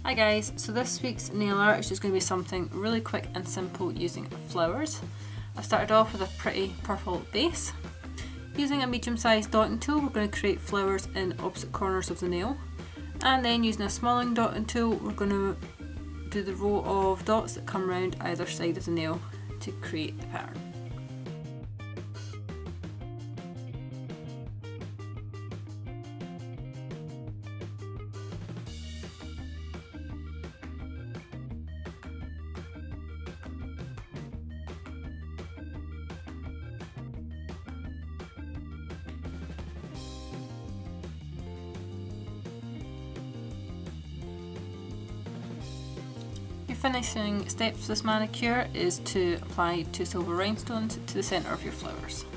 Hi guys, so this week's nail art is just going to be something really quick and simple using flowers. I've started off with a pretty purple base. Using a medium-sized dotting tool, we're going to create flowers in opposite corners of the nail. And then using a smalling dotting tool, we're going to do the row of dots that come round either side of the nail to create the pattern. Your finishing steps for this manicure is to apply 2 silver rhinestones to the centre of your flowers.